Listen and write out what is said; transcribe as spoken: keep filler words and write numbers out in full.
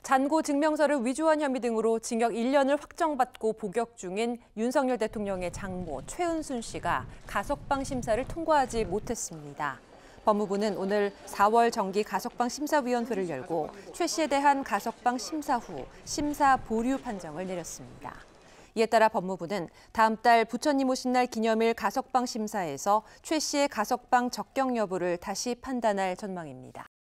잔고 증명서를 위조한 혐의 등으로 징역 일 년을 확정받고 복역 중인 윤석열 대통령의 장모 최은순 씨가 가석방 심사를 통과하지 못했습니다. 법무부는 오늘 사월 정기 가석방 심사위원회를 열고 최 씨에 대한 가석방 심사 후 심사 보류 판정을 내렸습니다. 이에 따라 법무부는 다음 달 부처님 오신 날 기념일 가석방 심사에서 최 씨의 가석방 적격 여부를 다시 판단할 전망입니다.